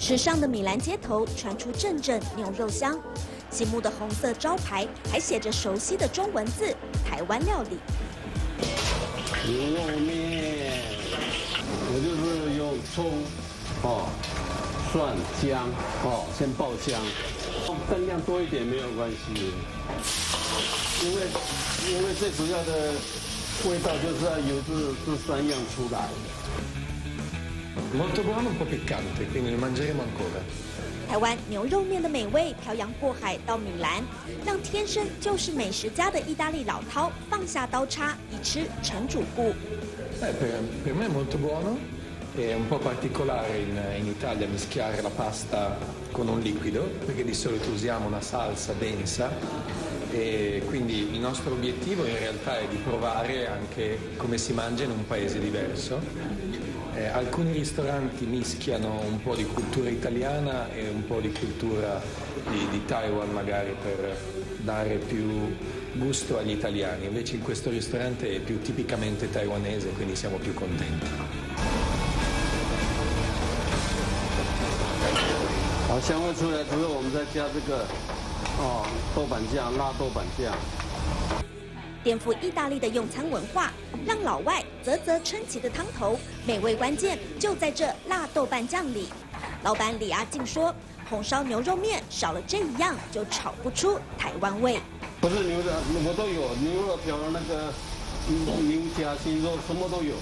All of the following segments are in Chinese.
时尚的米兰街头传出阵阵牛肉香，醒目的红色招牌还写着熟悉的中文字“台湾料理”。 牛肉面，我就是用葱、蒜、姜，先爆姜，分量多一点没有关系，因为最主要的味道就是要由这3样出来。 Molto buono, un po' piccante, quindi ne mangeremo ancora. 台湾牛肉面的美味漂洋过海到米兰，让天生就是美食家的意大利老饕放下刀叉，一吃成主顾。 Per me è molto buono, è un po' particolare in Italia mischiare la pasta con un liquido, perché di solito usiamo una salsa densa e quindi il nostro obiettivo in realtà è di provare anche come si mangia in un paese diverso. Alcuni ristoranti mischiano un po' di cultura italiana e un po' di cultura di Taiwan magari per dare più gusto agli italiani, invece in questo ristorante è più tipicamente taiwanese, quindi siamo più contenti. 好，香味出来之后，我们再加这个豆瓣酱，辣豆瓣酱。 颠覆意大利的用餐文化，让老外啧啧称奇的汤头，美味关键就在这辣豆瓣酱里。老板李阿静说，红烧牛肉面少了这一样就炒不出台湾味。 不是牛肉，我都有，牛肉条、那个牛夹心肉，什么都有。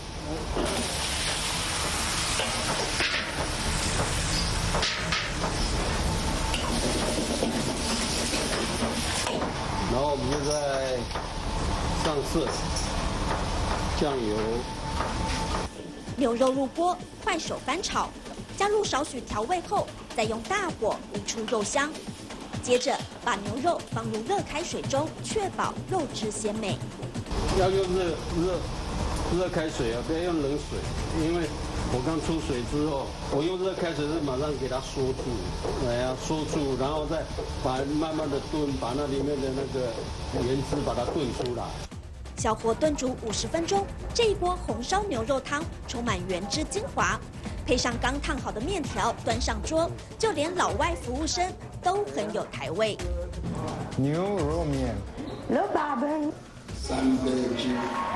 然后我们就在上色，酱油， 牛肉入锅，快手翻炒，加入少许调味后，再用大火煨出肉香。接着把牛肉放入热开水中，确保肉质鲜美。 要用热开水啊，不要用冷水，因为我刚出水之后，我用热开水是马上给它缩住，缩住，然后再慢慢的炖，把那里面的那个原汁把它炖出来。 小火炖煮50分钟，这一锅红烧牛肉汤充满原汁精华，配上刚烫好的面条端上桌，就连老外服务生都很有台味。 牛肉面， 老爸爸， 三杯鸡。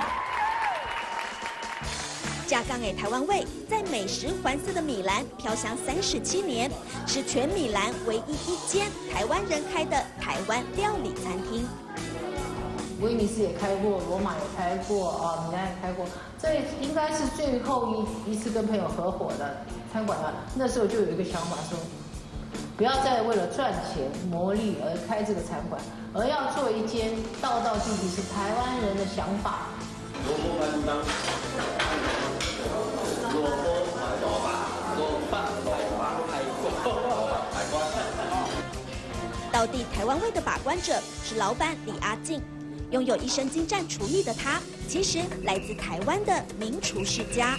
架杠给台湾味，在美食环伺的米兰飘香37年，是全米兰唯一一间台湾人开的台湾料理餐厅。 威尼斯也开过，罗马也开过，米兰也开过。这应该是最后一次跟朋友合伙的餐馆了。那时候就有一个想法说，不要再为了赚钱牟利而开这个餐馆，而要做一间道道地地是台湾人的想法。 道地台湾味的把关者是老板李阿静，拥有一身精湛厨艺的他，其实来自台湾的名厨世家。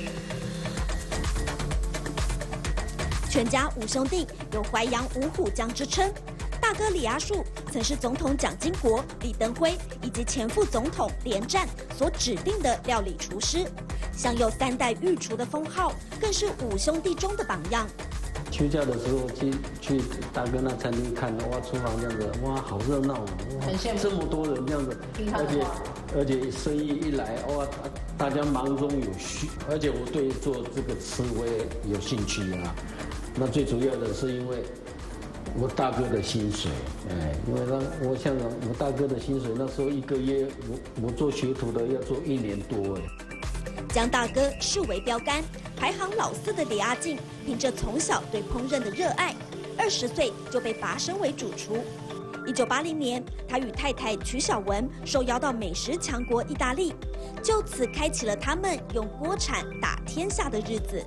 全家5兄弟有淮扬五虎将之称，大哥李阿树曾是总统蒋经国、李登辉以及前副总统连战所指定的料理厨师，享有3代御厨的封号，更是5兄弟中的榜样。 休假的时候去大哥那餐厅看，哇，厨房这样子，哇，好热闹啊！ 很羡慕这么多人这样子，而且生意一来，哇，大家忙中有序，而且我对做这个吃我也有兴趣啊。那最主要的是因为我大哥的薪水，因为我想想我大哥的薪水那时候1个月，我做学徒的要做1年多将大哥视为标杆，排行老4的李阿静，凭着从小对烹饪的热爱，20岁就被拔升为主厨。1980年，他与太太曲小文受邀到美食强国意大利，就此开启了他们用锅铲打天下的日子。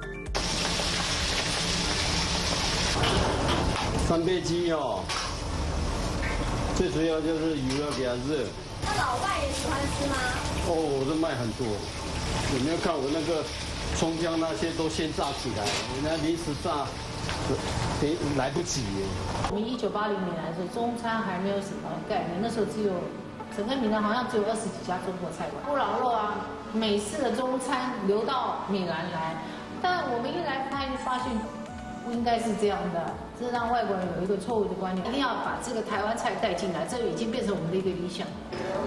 3杯鸡最主要就是油要给它热。 那老外也喜欢吃吗？ 我这卖很多。有没有看我那个葱姜那些都先炸起来，人家临时炸，来不及耶。 我们1980年来的时候，中餐还没有什么概念，那时候只有整个米兰好像只有20几家中国菜馆。不老肉啊，美式的中餐流到米兰来，但我们一来发现不应该是这样的，这让外国人有一个错误的观念，一定要把这个台湾菜带进来，这已经变成我们的一个理想。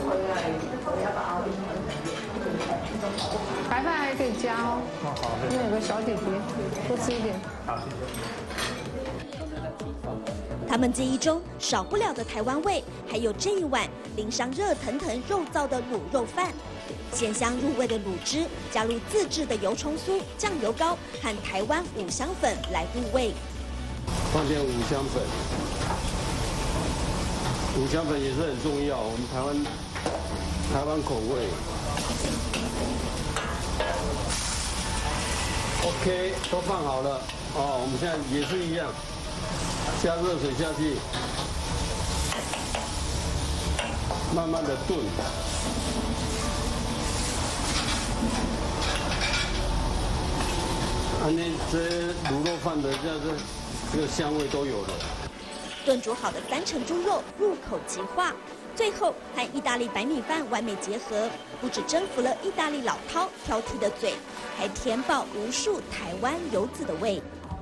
白饭还可以加哦， 好， 因为有个小姐姐，多吃一点。 好，谢谢。 他们记忆中少不了的台湾味，还有这一碗淋上热腾腾肉燥的卤肉饭。鲜香入味的卤汁，加入自制的油葱酥、酱油膏和台湾五香粉来入味。 放点五香粉，五香粉也是很重要，我们台湾口味。OK， 都放好了哦，我们现在也是一样，加热水下去，慢慢的炖。那这卤肉饭的这个香味都有了。 炖煮好的3层猪肉入口即化，最后和意大利白米饭完美结合，不止征服了意大利老饕挑剔的嘴，还填饱无数台湾游子的胃。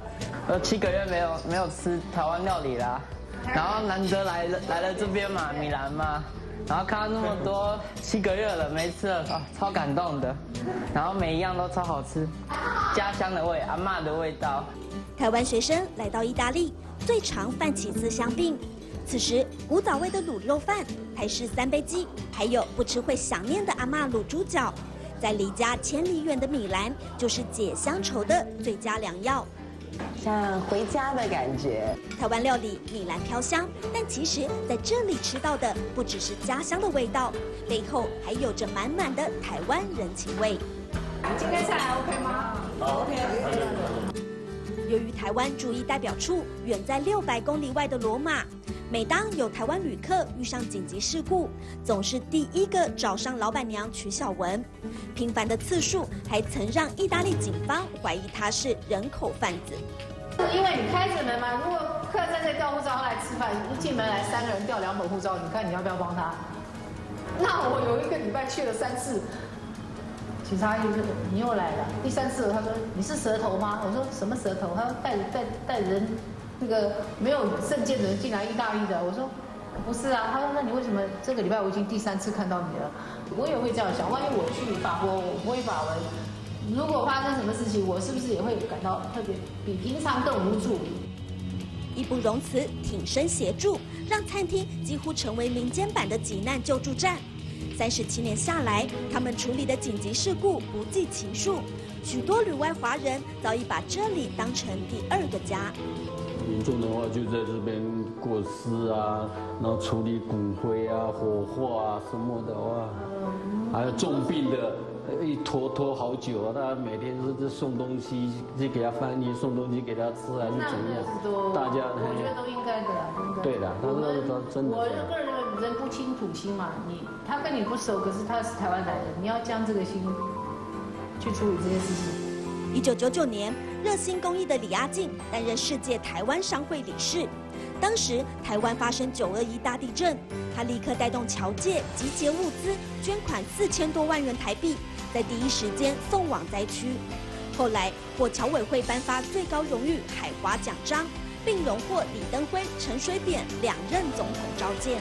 7个月没有吃台湾料理啦，然后难得来了这边嘛，米兰嘛。然后看到那么多7个月了没吃了，超感动的。然后每一样都超好吃，家乡的味，阿嬷的味道。 台湾学生来到意大利，最常泛起思乡病。此时古早味的卤肉饭、台式3杯鸡，还有不吃会想念的阿嬷卤猪脚，在离家千里远的米兰，就是解乡愁的最佳良药。 像回家的感觉。 台湾料理米兰飘香，但其实在这里吃到的不只是家乡的味道，背后还有着满满的台湾人情味。 今天下来 OK 吗？ OK。 由于台湾驻意代表处远在600公里外的罗马，每当有台湾旅客遇上紧急事故，总是第一个找上老板娘曲小文。频繁的次数还曾让意大利警方怀疑他是人口贩子。 因为你开着门嘛，如果客人在这调护照来吃饭，一进门来3个人调2本护照，你看你要不要帮他？那我有一个礼拜去了3次。警察就是你又来了，第3次他说你是蛇头吗？我说什么蛇头？他说带人那个没有证件的人进来意大利的。我说不是啊。他说那你为什么这个礼拜我已经第3次看到你了？我也会这样想，万一我去法国我不会法文，如果发生什么事情，我是不是也会感到特别比平常更无助？ 义不容辞，挺身协助，让餐厅几乎成为民间版的急难救助站。37年下来，他们处理的紧急事故不计其数，许多旅外华人早已把这里当成第2个家。 民众的话就在这边过世啊，然后处理骨灰啊、火化啊什么的哇，还有重病的，一拖好久啊，他每天是送东西去给他翻译，送东西给他吃还是怎样？大家我觉得都应该的啦，应该。 对的，他说真的。 我个人认为人不亲土亲嘛，他跟你不熟，可是他是台湾来的，你要将这个心去处理这些事情。 1999年，热心公益的李阿静担任世界台湾商会理事。当时台湾发生921大地震，他立刻带动侨界集结物资，捐款4000多万元台币，在第一时间送往灾区。后来获侨委会颁发最高荣誉海华奖章，并荣获李登辉、陈水扁2任总统召见。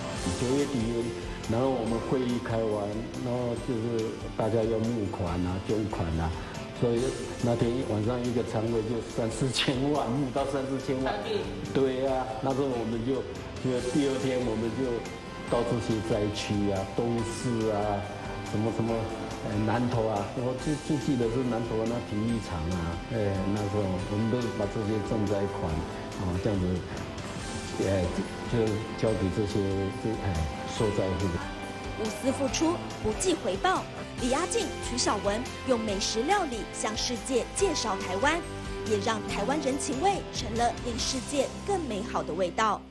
9月底，然后我们会议开完，然后就是大家要募款啊、捐款啊。所以那天晚上一个餐会就3-4千万，募到3-4千万。对呀、那时候我们就第2天我们就到这些灾区啊、东势啊、什么南投啊，我最记得是南投那体育场啊，那时候我们都把这些赈灾款这样子，就交给这些受灾户。 无私付出，不计回报。李阿静、曲小文用美食料理向世界介绍台湾，也让台湾人情味成了令世界更美好的味道。